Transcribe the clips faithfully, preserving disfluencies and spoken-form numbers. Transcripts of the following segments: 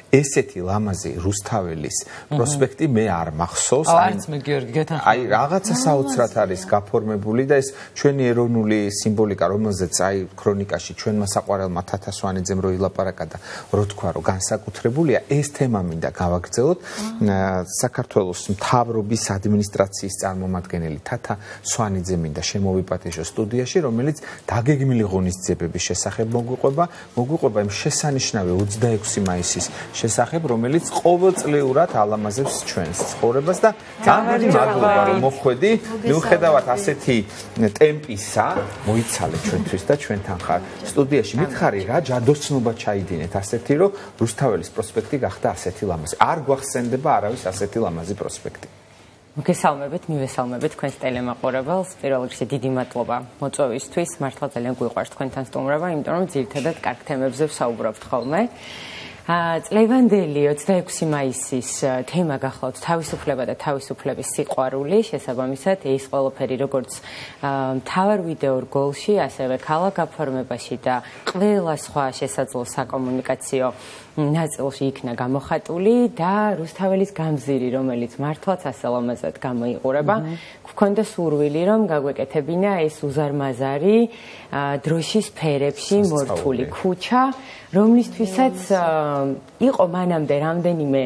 ესეთი ლამაზი რუსთაველის პროსპექტი მე არ მახსოვს. არც მე გიორგი გეთანხმები. აი რაღაცა საოცრად არის გაფორმებული და ეს ჩვენი ეროვნული სიმბოლიკა, რომელზეც აი ქრონიკაში ჩვენმა საყვარელმა თათა სვანიძემ რო ილაპარაკა და რო თქვა რომ განსაკუთრებულია, ეს თემა მინდა გავაგრძელოთ. საქართველოს მთავრობის ადმინისტრაციის წარმომადგენელი თათა სვანიძე მინდა შემოვიპატიჟოს სტუდიაში, რომელიც დაგეგმილი ღონისძიებების შესახებ მოგვიყვება, მოგვიყვება იმ შესანიშნავი ოცდაექვსი მაისის შესახებ, რომელიც ყოველწლიურად ალამაზებს ჩვენს ცხოვრებას და ძალიან მადლობა რომ მოხვედი. მიუხედავად ასეთი ტემპისა, მოიცალე ჩვენთვის და ჩვენთან ხარ სტუდიაში. მითხარი რა ჯადოსნობა ჩაიდინეთ ასეთი, რომ რუსთაველის პროსპექტი გახდა ასეთი ლამაზი. არ გვახსენდება არავის ასეთი ლამაზი პროსპექტი. მოგესალმებით, მივესალმებით თქვენს ტელემაყურებელს. პირველ რიგში დიდი მადლობა მოწვევისთვის. მართლა ძალიან გვიყვარს თქვენთან სტუმრობა, იმიტომ რომ ძირითადად კარგ თემებზე ვსაუბრობთ ხოლმე. წლევანდელი ოცდაექვსი მაისის თემა გახლავთ თავისუფლება და თავისუფლების სიყვარული, შესაბამისად ეს ყველაფერი როგორც მთავარ ვიდეო რგოლში, ასევე ქალაქ გაფორმებაში და ყველა სხვა შესაძლო საკომუნიკაციო ნაწილში იქნა გამოხატული და რუსთაველის გამზირი, რომელიც მართლაც ასე ლამაზად გამოიყურება. გვქონდა სურვილი, რომ გაგვეკეთებინა ეს უზარმაზარი დროშის ფერებში მორთული ქუჩა, რომლისთვისაც იყო მანამდე რამდენიმე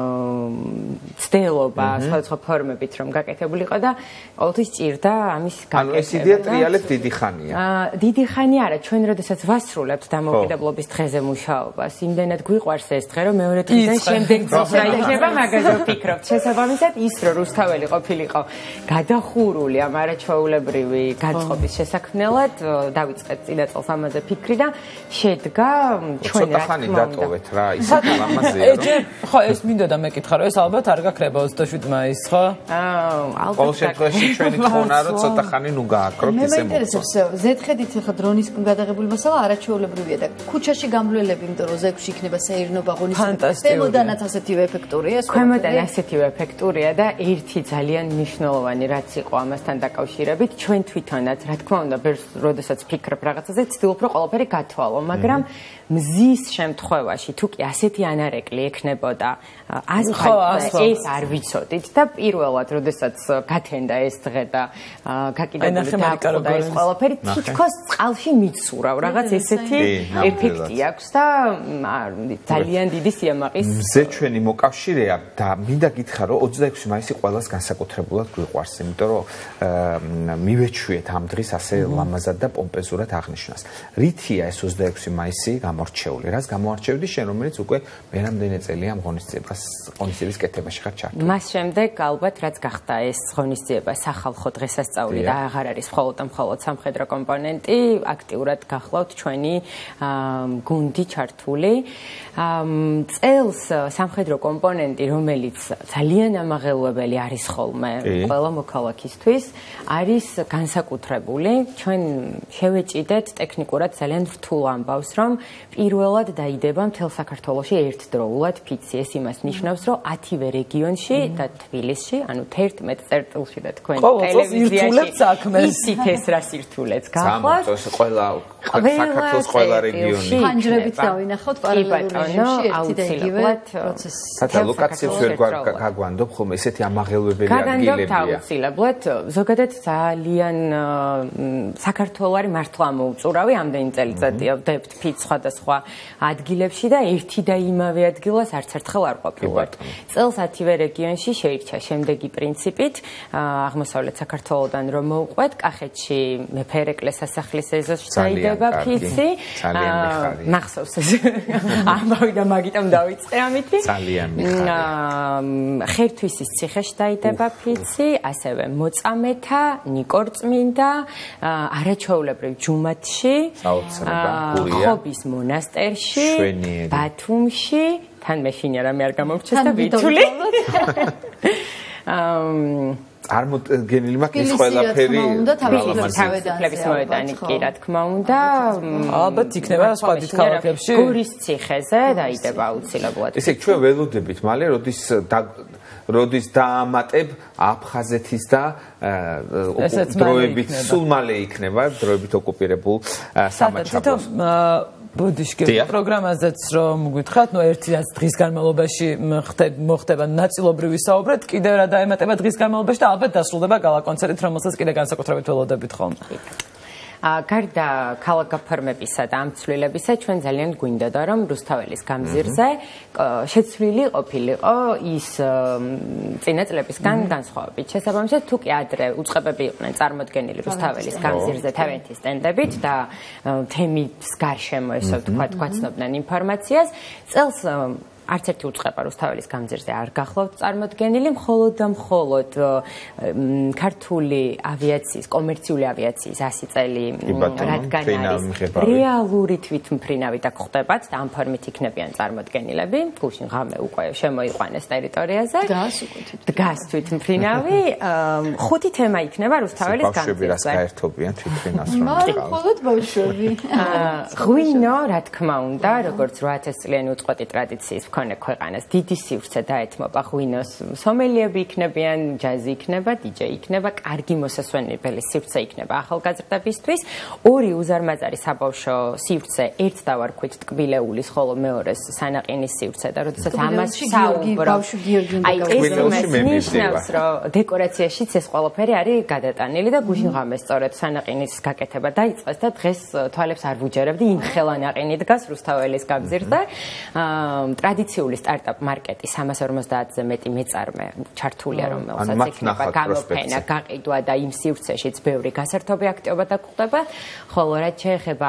ცდელობა სხვადასხვა ფორმებით რომ გაკეთებულიყო და ყოველთვის ჭირდა ამის გაკეთება. ანუ ეს იდეა ტრიალებს დიდი ხანია. დიდი ხანი არა, ჩვენ როდესაც ვასრულებთ დამოუკიდებლობის დღეზე მუშაობას, იმდენად გვიყვარს ეს დღე, რომ მეორე დღიდან შემდეგ წელს დაიჭრება, მაგაზე ვფიქრობთ. შესაბამისად ის რომ რუსთაველი ყოფილიყო გადახურული ამ არაჩვეულებრივი გაწყობის შესაქმნელად, დავიწყეთ წინა წელს ამაზე ფიქრი და შედგა ჩვენ რა ხანი დატოვეთ რა, ისეთი ლამაზია რომ ხო ეს მინდოდა მეკითხა რომ ეს ალბათ არ გაქრება ოცდაშვიდი მაისს ხო? აა ალბათ. ყოველ შემთხვევაში ჩვენი თხოვნა რომ ცოტა ხანი ნუ გააკროთ მე ისე მაინტერესებს ზედხედით ხა დრონის გადაღებული მასალა არაჩვეულებრივია და ქუჩაში გამლველები, იმიტომ რომ ზეგში იქნება საერთნობა ღონისძიება. ქვემოდანაც ასეთივე ეფექტურია. ქვემოდან ასეთივე ეფექტურია და ერთი ძალიან მნიშვნელოვანი რაც იყო ამასთან დაკავშირებით, ჩვენ თვითონაც რა თქმა უნდა, როდესაც ფიქრობ რაღაცაზე, ცდილობ რომ ყველაფერი გათვალო, მაგრამ მზის შემთხვევაში თუ კი ასეთი ანარეკლი ექნებოდა ასფალტზე ეს არ ვიცოდით და პირველად როდესაც გათენდა ეს დღე და გაკიდებული დააყდა ეს ყველაფერი თითქოს წყალში მიცურავ რაღაც ესეთი ეფექტი აქვს და ძალიან დიდი სიამაყის მზე ჩვენი მოკავშირეა და მინდა გითხრა რომ ოცდაექვსი მაისი ყველას განსაკუთრებულად გვიყვარს, იმიტომ რომ მივეჩვიეთ ამ დღის ასე ლამაზად და პომპეზურად აღნიშნას. რითია ეს ოცდაექვსი მაისი გამორჩეული? რას გამოარჩევდი შენ, რომელიც უკვე მერამდენე წელია ღონისძიებას ღონისძიების კეთებაში ხარ ჩართული? მას შემდეგ ალბათ რაც გახდა ეს ღონისძიება სახალხო დღესასწაული და აღარ არის მხოლოდ და მხოლოდ სამხედრო კომპონენტი, აქტიურად გახლავთ ჩვენი გუნდი ჩართული. წელს სამხედრო კომპონენტი, რომელიც ძალიან ამაღელვებელი არის ხოლმე ყველა მოქალაქისთვის, არის განსაკუთრებული. ჩვენ შევეჭიდეთ ტექნიკურად ძალიან რთულ ამბავს, რომ პირველად დაიდება მთელ საქართველოში ერთდროულად ფიცი. ეს იმას ნიშნავს, რომ ათივე რეგიონში და თბილისში, ანუ თერთმეტ წერტილში და თქვენ ტელევიზიაში იცით ეს რა სირთულეც გახლავთ. ყველა საქართველოს ყველა რეგიონი. ფანჯრებით დავინახავთ პარალელურში ერთი და იგივე პროცესი. სადა ლოკაციებს ვერ გაგვანდობ ხოლმე ესეთი ამაღელვებელი ადგილებია. გაგანდობთ აუცილებლად. ზოგადად ძალიან საქართველოს არის მართლა მოუწურავი, ამდენი წელიწადია ვდებთ ფიც სხვადასხვა ადგილებში და ერთი და იმავე ადგილას არც ერთხელ არ ყოფილვართ. წელს ათივე რეგიონში შეირჩა შემდეგი პრინციპით, აღმოსავლეთ საქართველოდან რომ მოვყვეთ, კახეთში მეფე-ერეკლეს სასახლის ეზოში დაიდება ფიცი. მახსოვს ეს ამბავი და მაგიტომ დავიწყე ამითი. ძალიან მიხარია. ხერთვისის ციხეში დაიდება ფიცი, ასევე მოწამეთა, ნიკორწმინდა, არაჩვეულებრივ ჯუმათში, ხობის მონასტერში, ბათუმში, თან მეშინია რამე არ გამომრჩეს და ვითული. წარმოგენილი მაქვს ის ყველაფერი თავისუფლების მოედანი კი რა თქმა უნდა. ალბათ იქნება სხვა დიდ ქალაქებში. გორის ციხეზე დაიდება აუცილებლად. ესე ჩვენ ველოდებით მალე როდის როდის დაამატებ აფხაზეთის და დროებით სულ მალე იქნება დროებით ოკუპირებულ სამაჩაბლოს. ბოდიშკი პროგრამაზეც რომ გითხრათ, ნუ ერთი დღის განმავლობაში მოხდება ნაწილობრივი საუბრად, კიდევ რა დაემატება დღის განმავლობაში და ალბათ დასრულდება გალა კონცერტით, რომელსაც კიდე განსაკუთრებით ველოდებით ხოლმე. გარდა ქალაქ გაფორმებისა და ამ ცვლილებისა, ჩვენ ძალიან გვინდოდა, რომ რუსთაველის გამზირზე შეცვლილი ყოფილიყო ის წინა წლებისგან განსხვავებით. შესაბამისად, თუ კი ადრე უწყებები იყვნენ წარმოდგენილი რუსთაველის გამზირზე თავიანთი სტენდებით და თემის გარშემო ესე ვთქვათ, გვაცნობდნენ ინფორმაციას, წელს არც ერთი უწყება რუსთაველის გამზირზე არ გახლავთ წარმოდგენილი, მხოლოდ და მხოლოდ ქართული ავიაციის, კომერციული ავიაციის ასი წელი რადგან არის რეალური თვითმფრინავი და გვხდებათ და ამ ფორმით იქნებიან წარმოდგენილები, გუშინ ღამე უკვე შემოიყვანეს ტერიტორიაზე. დგას უკვე დგას თვითმფრინავი, ხუთი თემა იქნება რუსთაველის გამზირზე. ბავშვები რას გაერთობიან თვითმფრინავს რომ მაგრამ მხოლოდ ბავშვები. ღვინო, რა თქმა უნდა, როგორც რვაათას წლიანი უწყვეტი ტრადიციის მქონე ქვეყანას დიდი სივრცე დაეთმობა ღვინოს სომელიები იქნებიან, ჯაზი იქნება, დიჯეი იქნება, კარგი მოსასვენებელი სივრცე იქნება ახალგაზრდებისთვის. ორი უზარმაზარი საბავშვო სივრცე ერთ დავარქვით ტკბილეულის, ხოლო მეორეს სანაყინის სივრცე და როდესაც ამას საუბრობ, აი ეს ნიშნავს, რომ დეკორაციაშიც ეს ყველაფერი არის გადატანილი და გუშინ ღამე სწორედ სანაყინის გაკეთება დაიწყეს და დღეს თვალებს არ ვუჯერებდი, იმხელა ნაყინი დგას რუსთაველის გამზირზე. ტრადიციული სტარტაპ მარკეტი სამას ორმოცდაათზე მეტი მეწარმე ჩართულია, რომელსაც იქნება გამოფენა, გაყიდვა და იმ სივრცეშიც ბევრი გასართობი აქტივობა გვხდება, ხოლო რაც შეეხება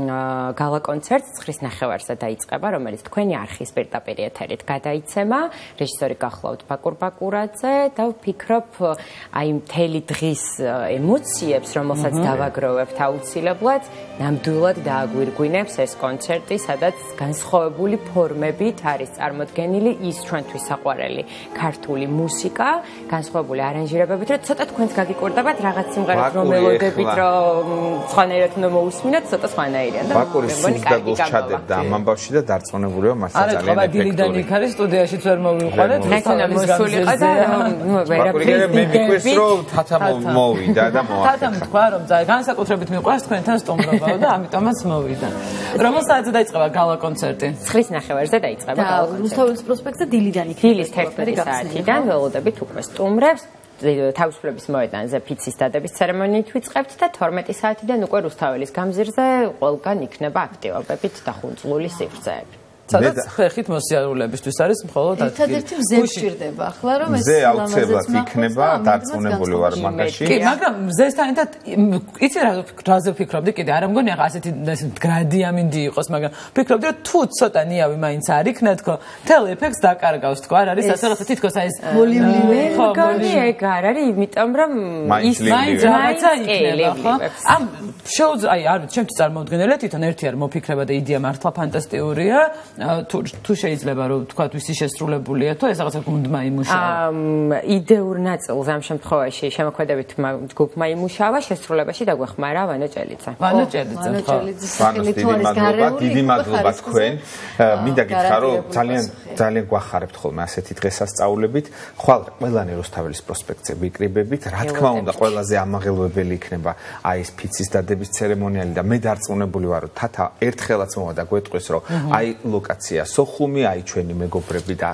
გალა კონცერტს ცხრის ნახევარზე დაიწყება, რომელიც თქვენი არხის პირდაპირ ეთერით გადაიცემა, რეჟისორი გახლავთ ბაკურ ბაკურაძე და ვფიქრობ, აი მთელი დღის ემოციებს, რომელსაც დავაგროვებთ აუცილებლად, ნამდვილად დააგვირგვინებს ეს კონცერტი, სადაც განსხვავებული ფორმებით არის წარმოდგენილი ის ჩვენთვის საყვარელი ქართული მუსიკა, განსხვავებული არანჟირებებით, რომ ცოტა თქვენს გაგიკვირდებათ რაღაც სიმღერას რომ მელოდებით, რომ სხვანაირად უნდა მოусმინოთ, ცოტა სხვანაირია და ბაკურის სულს ჩადებდა ამ ამბავში და დარწმუნებულიო მას ძალიან ეფექტური. არა, დილიდან იქ არის სტუდიაშიც ვერ მოვიყვანეთ, ნახენა მოსულიყო და ნუ ვერაფერს მე მიგვეს რომ თათა მოვიდა და მოახერხა. თათა თქვა რომ განსაკუთრებით მიყვარს თქვენთან სტუმრობაო და ამიტომაც მოვიდა. რომელ საათზე დაიწყება გალა კონცერტი? ცხრის ნახევარზე დაიწყება გალა კონცერტი. რუსთაველის პროსპექტზე დილიდან იქნება. დილის თერთმეტი საათიდან ველოდებით უკვე სტუმრებს. თავისუფლების მოედანზე ფიცის დადების ცერემონიით ვიწყებთ და თორმეტი საათიდან უკვე რუსთაველის გამზირზე ყველგან იქნება აქტივობებით დახუნწლული სივრცეები. სადაც ხეხით მოსიარულეებისთვის არის მხოლოდ ადგილი. ერთადერთი მზე გჭირდება ახლა რომ ეს მზე აუცილებლად იქნება, დარწმუნებული ვარ მაგაში. კი, მაგრამ მზესთან ერთად იცი რაზე ვფიქრობდი კიდე, არა მგონია ასეთი გრადი ამინდი იყოს, მაგრამ ვფიქრობდი რომ თუ ცოტა ნიავი მაინც არ იქნა თქო, თელ ეფექტს დაკარგავს თქო, არ არის ასე რაღაცა თითქოს აი ეს მოლიმლივე. მგონი ეგ არ არის, იმიტომ რომ ის მაინც რაღაცა იქნება, ხო? ამ შოუს აი არ ვიცი, ჩემთვის წარმოუდგენელია თვითონ ერთი არ მოფიქრება და იდეა მართლა ფანტასტიკურია. თუ თუ შეიძლება რომ თქვა ვისი შესრულებულია თუ ეს რაღაცა გუნდმა იმუშავა. იდეურ ნაწილს ამ შემთხვევაში შემოქმედებით ჯგუფმა იმუშავა, შესრულებაში დაგვეხმარა ვანო ჭელიძე. ვანო ჭელიძე ხო. ვანოს დიდი მადლობა, დიდი მადლობა თქვენ. მინდა გითხრა რომ ძალიან ძალიან გვახარებთ ხოლმე ასეთი დღესასწაულებით. ხვალ ყველანი რუსთაველის პროსპექტზე ვიკრიბებით. რა თქმა უნდა, ყველაზე ამაღელვებელი იქნება აი ეს ფიცის დადების ცერემონიალი და მე დარწმუნებული ვარ რომ თათა ერთხელაც მოვა და გვეტყვის რომ აი ლოკაცია სოხუმი, აი ჩვენი მეგობრები და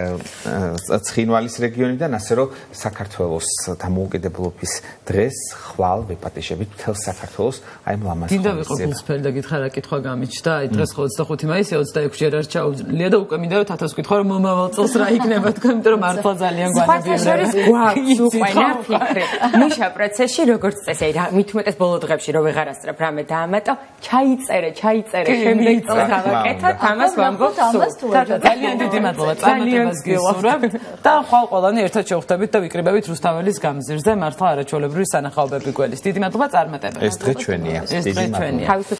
ცხინვალის რეგიონიდან, ასე რომ საქართველოს დამოუკიდებლობის დღეს ხვალ ვეპატიჟებით მთელ საქართველოს აი ამ ლამაზ დინდა ვიყო ფულსფერი და გითხრა რა კითხვა გამიჩნდა, აი დღეს ხო ოცდახუთი მაისია, ოცდაექვსი ჯერ არ ჩაუძლია და უკვე მინდა რომ თათას ვკითხო რომ მომავალ წელს რა იქნება თქვენ, იმიტომ რომ მართლა ძალიან გვანებიერება. გვაქვს უკვე ნაფიქრი. მუშა პროცესში როგორც წესი, აი მით უმეტეს ბოლო დღეებში რომ ვეღარ ასწრებ რამე დაამატო, ჩაიწერე, ჩაიწერე, შემდეგ წელს გავაკეთოთ, ამას ვამბობ სულ. ძალიან დიდი მადლობა წარმატებას გისურვებთ და ხვალ ყველანი ერთად შევხვდებით და ვიკრიბებით რუსთაველის გამზირზე, მართლა არაჩვეულებრივი სანახაობები გველის. დიდი მადლობა წარმატებებს. ეს დღე ჩვენია. ეს დღე ჩვენია.